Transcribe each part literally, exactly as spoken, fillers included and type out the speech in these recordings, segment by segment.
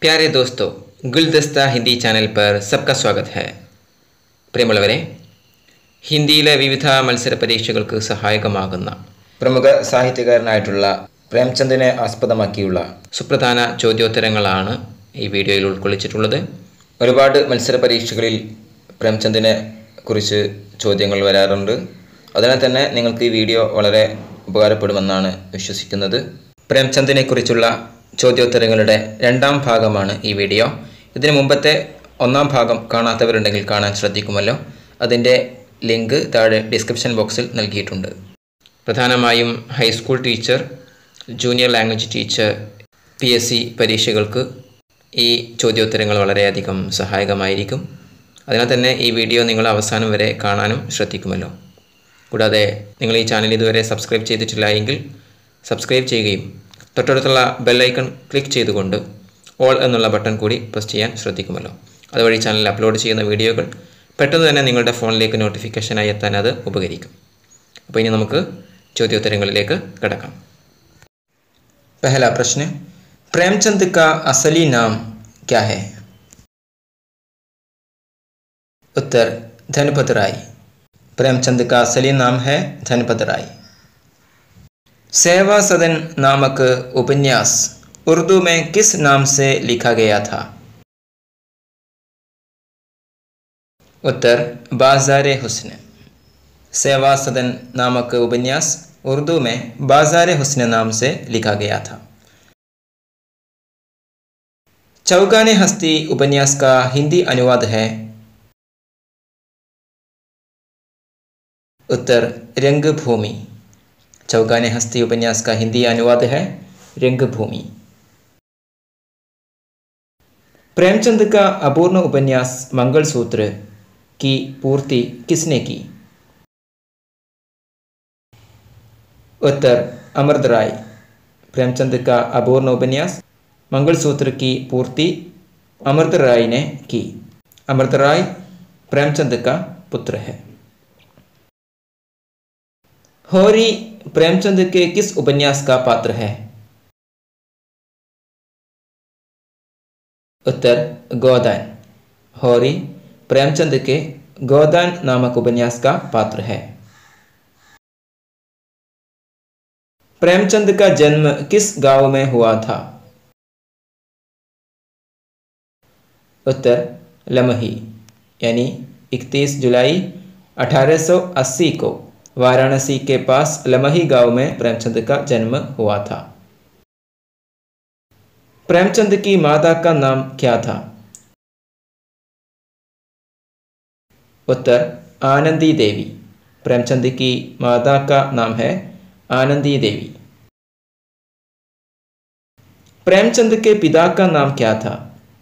प्यारे दोस्तों, गुलदस्ता हिंदी चैनल पर सबका स्वागत है. പ്രിയമുള്ളവരെ, ഹിന്ദിയിലെ വിവിധ മത്സര പരീക്ഷകൾക്ക് സഹായകമാകുന്ന പ്രമുഖ സാഹിത്യകാരനായിട്ടുള്ള പ്രേംചന്ദിനെ ആസ്പദമാക്കിയുള്ള സുപ്രധാന ചോദ്യോത്തരങ്ങളാണ് ഈ വീഡിയോയിൽ ഉൾക്കൊള്ളിച്ചിട്ടുള്ളത്. ഒരുപാട് മത്സര പരീക്ഷകളിൽ പ്രേംചന്ദിനെ കുറിച്ച് ചോദ്യങ്ങൾ വരാറുണ്ട്. അതിനാൽ തന്നെ നിങ്ങൾക്ക് ഈ വീഡിയോ വളരെ ഉപകാരപ്പെടുമെന്നാണ് വിശ്വസിക്കുന്നത്. പ്രേംചന്ദിനെ കുറിച്ചുള്ള ചോദ്യോത്തരങ്ങളുടെ രണ്ടാം ഭാഗമാണ് ഈ വീഡിയോ. ഇതിനു മുമ്പത്തെ ഒന്നാം ഭാഗം കാണാത്തവരുണ്ടെങ്കിൽ കാണാൻ ശ്രദ്ധിക്കുമല്ലോ. അതിൻ്റെ ലിങ്ക് താഴെ ഡിസ്ക്രിപ്ഷൻ ബോക്സിൽ നൽകിയിട്ടുണ്ട്. പ്രധാനമായും high school teacher, junior language teacher, P S C പരീക്ഷകൾക്ക് ഈ ചോദ്യോത്തരങ്ങൾ വളരെയധികം സഹായകമായിരിക്കും. അതിനാൽ തന്നെ ഈ വീഡിയോ നിങ്ങൾ അവസാനം വരെ കാണാനും ശ്രദ്ധിക്കുമല്ലോ. കൂടാതെ നിങ്ങൾ ഈ ചാനൽ ഇതുവരെ സബ്സ്ക്രൈബ് ചെയ്തിട്ടില്ല എങ്കിൽ സബ്സ്ക്രൈബ് ചെയ്യുകയും തൊട്ടടുത്തുള്ള ബെല്ലൈക്കൺ ക്ലിക്ക് ചെയ്തുകൊണ്ട് ഓൾ എന്നുള്ള ബട്ടൺ കൂടി പ്രസ് ചെയ്യാൻ ശ്രദ്ധിക്കുമല്ലോ. അതുവഴി ചാനലിൽ അപ്ലോഡ് ചെയ്യുന്ന വീഡിയോകൾ പെട്ടെന്ന് തന്നെ നിങ്ങളുടെ ഫോണിലേക്ക് നോട്ടിഫിക്കേഷനായി എത്താൻ അത് ഉപകരിക്കും. അപ്പോൾ ഇനി നമുക്ക് ചോദ്യോത്തരങ്ങളിലേക്ക് കടക്കാം. पहला प्रश्न, प्रेमचंद का असली नाम क्या है? उत्तर, धनपत राय. प्रेमचंद का असली नाम है धनपत राय. सेवा सदन नामक उपन्यास उर्दू में किस नाम से लिखा गया था? उत्तर, बाज़ारे हुस्न. सेवा सदन नामक उपन्यास उर्दू में बाज़ारे हुस्न नाम से लिखा गया था. चौगाने हस्ती उपन्यास का हिंदी अनुवाद है? उत्तर, रंगभूमि. चौगाने हस्ती उपन्यास का हिंदी अनुवाद है रंगभूमि. प्रेमचंद का अपूर्ण उपन्यास मंगलसूत्र की पूर्ति किसने की? उत्तर, अमृत राय. प्रेमचंद का अपूर्ण उपन्यास मंगलसूत्र की पूर्ति अमृत राय ने की. अमृत राय प्रेमचंद का पुत्र है. होरी प्रेमचंद के किस उपन्यास का पात्र है? उत्तर, गोदान. होरी प्रेमचंद के गोदान नामक उपन्यास का पात्र है. प्रेमचंद का जन्म किस गांव में हुआ था? उत्तर, लमही. यानी इकतीस जुलाई अठारह सौ अस्सी को वाराणसी के पास लमही गांव में प्रेमचंद का जन्म हुआ था. प्रेमचंद की माता का नाम क्या था? उत्तर, आनंदी देवी. प्रेमचंद की माता का नाम है आनंदी देवी. प्रेमचंद के पिता का नाम क्या था?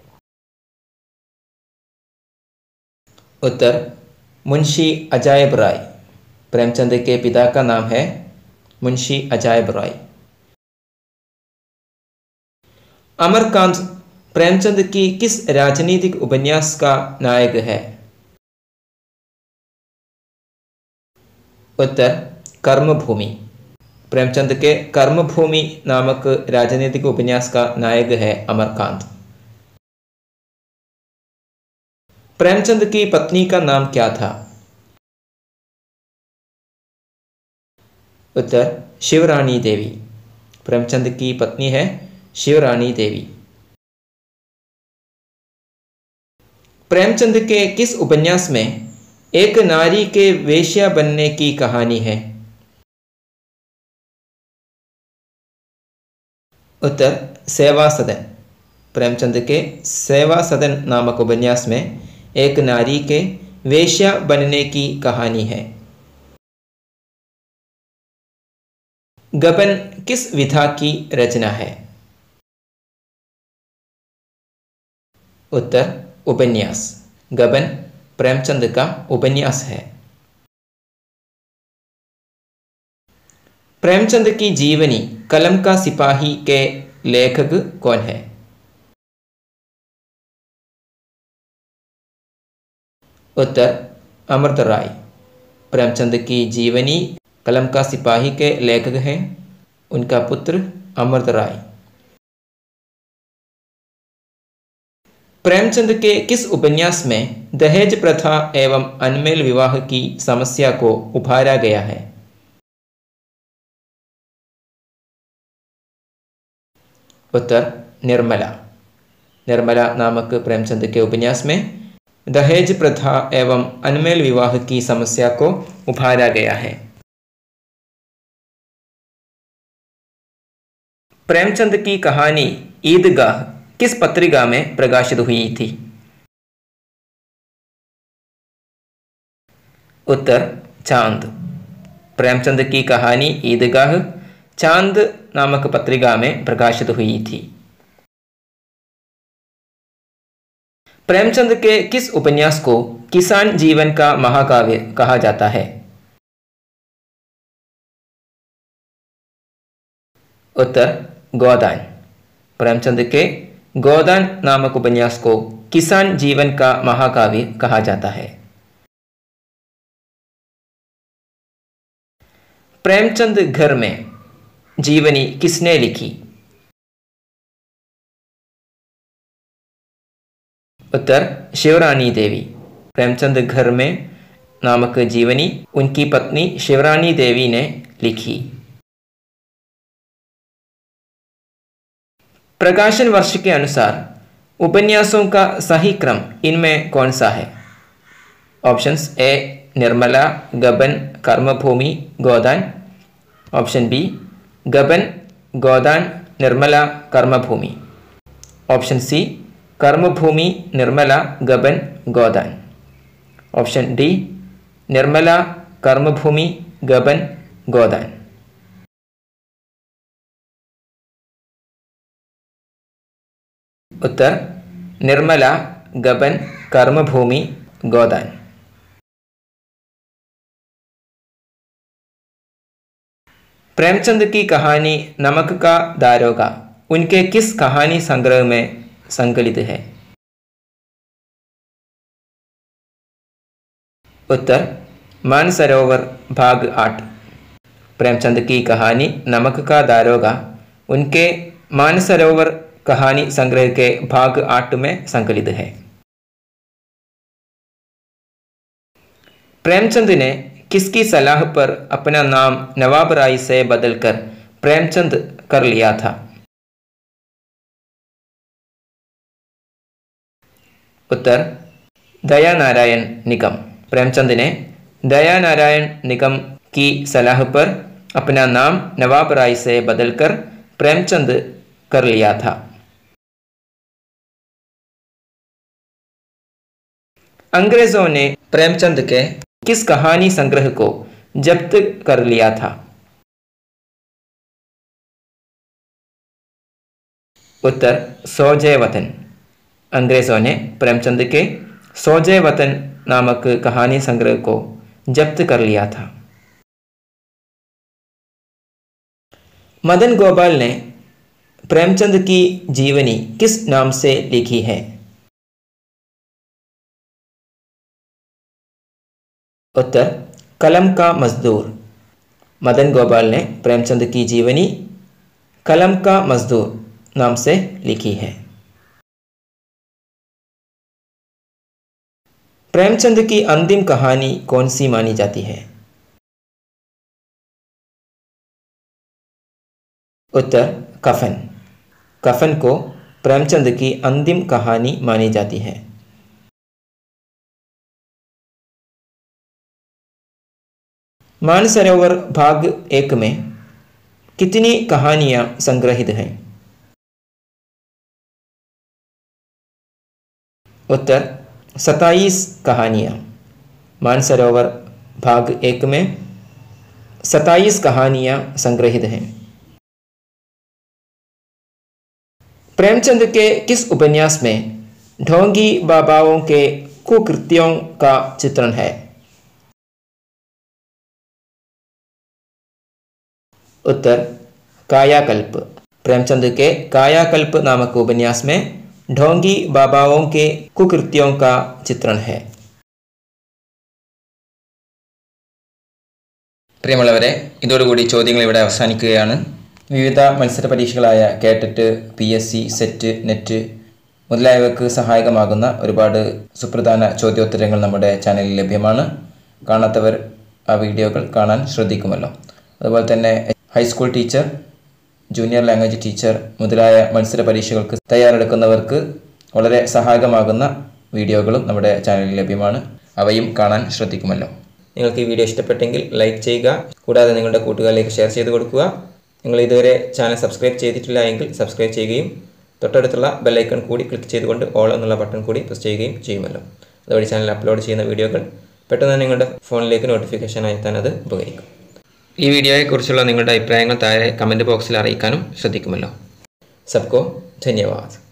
उत्तर, मुंशी अजायब राय. प्रेमचंद के पिता का नाम है मुंशी अजायब राय. अमरकांत प्रेमचंद की किस राजनीतिक उपन्यास का नायक है? उत्तर, कर्मभूमि. प्रेमचंद के कर्मभूमि नामक राजनीतिक उपन्यास का नायक है अमरकांत. प्रेमचंद की पत्नी का नाम क्या था? उत्तर, शिवरानी देवी. प्रेमचंद की पत्नी है शिवरानी देवी. प्रेमचंद के किस उपन्यास में एक नारी के वेश्या बनने की कहानी है? उत्तर, सेवा सदन. प्रेमचंद के सेवा सदन नामक उपन्यास में एक नारी के वेश्या बनने की कहानी है. गबन किस विधा की रचना है? उत्तर, उपन्यास. गबन प्रेमचंद का उपन्यास है. प्रेमचंद की जीवनी कलम का सिपाही के लेखक कौन है? उत्तर, अमृत राय. प्रेमचंद की जीवनी कलम का सिपाही के लेखक हैं उनका पुत्र अमृत राय. प्रेमचंद के किस उपन्यास में दहेज प्रथा एवं अनमेल विवाह की समस्या को उभारा गया है? उत्तर निर्मला। निर्मला नामक प्रेमचंद के उपन्यास में दहेज प्रथा एवं अनमेल विवाह की समस्या को उभारा गया है। प्रेमचंद की कहानी ईदगाह किस पत्रिका में प्रकाशित हुई थी? उत्तर चांद। प्रेमचंद की कहानी ईदगाह चांद नामक पत्रिका में प्रकाशित हुई थी। प्रेमचंद के किस उपन्यास को किसान जीवन का महाकाव्य कहा जाता है? उत्तर गोदान। प्रेमचंद के गोदान नामक उपन्यास को किसान जीवन का महाकाव्य कहा जाता है। प्रेमचंद घर में जीवनी किसने लिखी? उत्तर शिवरानी देवी। प्रेमचंद घर में नामक जीवनी उनकी पत्नी शिवरानी देवी ने लिखी। प्रकाशन वर्ष के अनुसार उपन्यासों का सही क्रम इनमें कौन सा है? ऑप्शंस ए निर्मला, गबन, कर्मभूमि, गोदान। ऑप्शन बी गबन, गोदान, निर्मला, कर्मभूमि। ऑप्शन सी कर्मभूमि, निर्मला, गबन, गोदान। ऑप्शन डी निर्मला, कर्मभूमि, गबन, गोदान। उत्तर निर्मला, गबन, कर्मभूमि, गोदान। प्रेमचंद की कहानी नमक का दारोगा उनके किस कहानी संग्रह में संकलित है? उत्तर मानसरोवर भाग आठ। प्रेमचंद की कहानी नमक का दारोगा उनके मानसरोवर कहानी संग्रह के भाग आठ में संकलित है। प्रेमचंद ने किसकी सलाह पर अपना नाम नवाब राय से बदलकर प्रेमचंद कर लिया था? उत्तर दया नारायण निगम। प्रेमचंद ने दया नारायण निगम की सलाह पर अपना नाम नवाब राय से बदलकर प्रेमचंद कर लिया था। अंग्रेजों ने प्रेमचंद के किस कहानी संग्रह को जब्त कर लिया था? उत्तर सौजे वतन। अंग्रेजों ने प्रेमचंद के सौजे वतन नामक कहानी संग्रह को जब्त कर लिया था। मदन गोपाल ने प्रेमचंद की जीवनी किस नाम से लिखी है? उत्तर कलम का मजदूर। मदन गोपाल ने प्रेमचंद की जीवनी कलम का मजदूर नाम से लिखी है। प्रेमचंद की अंतिम कहानी कौन सी मानी जाती है? उत्तर कफन। कफन को प्रेमचंद की अंतिम कहानी मानी जाती है। मानसरोवर भाग एक में कितनी कहानियां संग्रहित हैं? उत्तर सत्ताईस कहानियां। मानसरोवर भाग एक में सत्ताईस कहानियां संग्रहित हैं। प्रेमचंद के किस उपन्यास में ढोंगी बाबाओं के कुकृत्यों का चित्रण है? उत्तर कायाकल्प। प्रेमचंद के कायाकल्प नामक उपन्यास में ढोंगी बाबाओं के कुकृत्यों का चित्रण है। പ്രിയമുള്ളവരെ, ഇതോടുകൂടി ചോദ്യങ്ങൾ ഇവിടെ അവസാനിക്കുകയാണ്. വിവിധ മത്സര പരീക്ഷകളായ KTET, P S C, SET, NET മുതലായവയ്ക്ക് സഹായകമാകുന്ന ഒരുപാട് സുപ്രധാന ചോദ്യോത്തരങ്ങൾ നമ്മുടെ ചാനലിൽ ലഭ്യമാണ്. കാണാത്തവർ ആ വീഡിയോകൾ കാണാൻ ശ്രദ്ധിക്കുമല്ലോ. അതുപോലെ തന്നെ high school teacher, junior language teacher മുതലായ മത്സര പരീക്ഷകൾക്ക് തയ്യാറെടുക്കുന്നവർക്ക് വളരെ സഹായകമാകുന്ന വീഡിയോകളും നമ്മുടെ ചാനലിൽ ലഭ്യമാണ്. അവയും കാണാൻ ശ്രദ്ധിക്കുമല്ലോ. നിങ്ങൾക്ക് ഈ വീഡിയോ ഇഷ്ടപ്പെട്ടെങ്കിൽ ലൈക്ക് ചെയ്യുക. കൂടാതെ നിങ്ങളുടെ കൂട്ടുകാരിലേക്ക് ഷെയർ ചെയ്ത് കൊടുക്കുക. നിങ്ങൾ ഇതുവരെ ചാനൽ സബ്സ്ക്രൈബ് ചെയ്തിട്ടില്ല എങ്കിൽ സബ്സ്ക്രൈബ് ചെയ്യുകയും തൊട്ടടുത്തുള്ള ബെല്ലൈക്കൺ കൂടി ക്ലിക്ക് ചെയ്തുകൊണ്ട് ഓൾ എന്നുള്ള ബട്ടൺ കൂടി പ്രസ് ചെയ്യുകയും ചെയ്യുമല്ലോ. അതുവഴി ചാനൽ അപ്ലോഡ് ചെയ്യുന്ന വീഡിയോകൾ പെട്ടെന്ന് നിങ്ങളുടെ ഫോണിലേക്ക് നോട്ടിഫിക്കേഷനായി എത്താൻ അത് ഉപകരിക്കും. ഈ വീഡിയോയെക്കുറിച്ചുള്ള നിങ്ങളുടെ അഭിപ്രായങ്ങൾ താഴെ കമൻറ്റ് ബോക്സിൽ അറിയിക്കാനും ശ്രദ്ധിക്കുമല്ലോ. സബ്കോ ധന്യവാദ്.